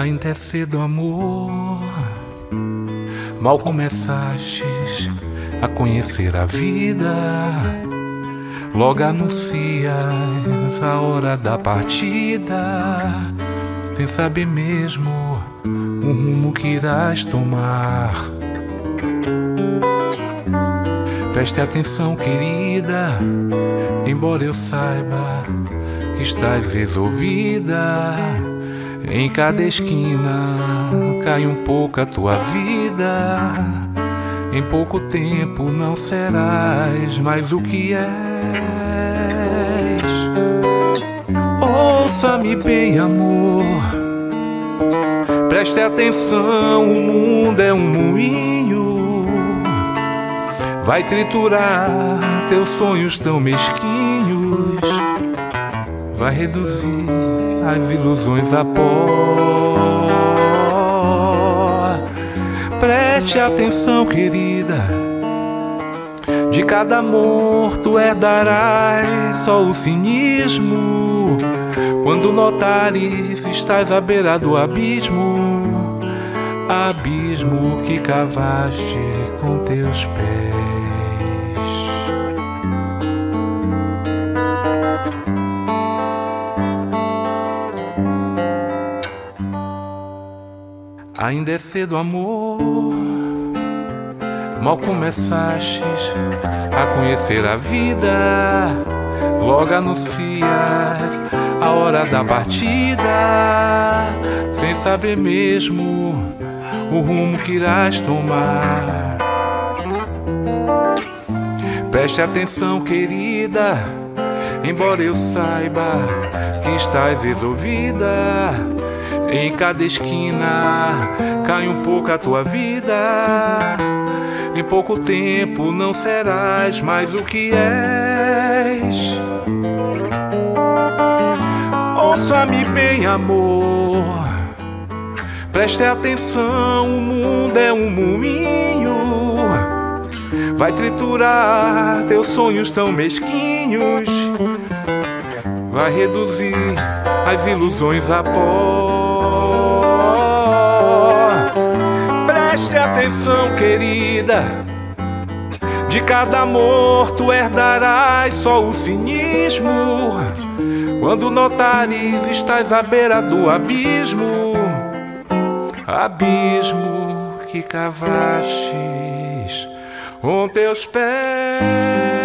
Ainda é cedo, amor, mal começastes a conhecer a vida, logo anuncias a hora da partida, sem saber mesmo o rumo que irás tomar. Preste atenção, querida, embora eu saiba que estás resolvida, em cada esquina cai um pouco a tua vida. Em pouco tempo não serás mais o que és. Ouça-me bem, amor, preste atenção, o mundo é um moinho, vai triturar teus sonhos tão mesquinhos, vai reduzir as ilusões a pó. Preste atenção, querida, de cada amor tu herdarás só o cinismo. Quando notares, estás à beira do abismo, abismo que cavaste com teus pés. Ainda é cedo, amor, mal começastes a conhecer a vida, logo anuncias a hora da partida, sem saber mesmo o rumo que irás tomar. Preste atenção, querida, embora eu saiba que estás resolvida, em cada esquina cai um pouco a tua vida. Em pouco tempo não serás mais o que és. Ouça-me bem, amor, preste atenção, o mundo é um moinho, vai triturar teus sonhos tão mesquinhos, vai reduzir as ilusões a pó. Preste atenção, querida, de cada amor tu herdarás só o cinismo. Quando notares, estás à beira do abismo, abismo que cavastes com teus pés.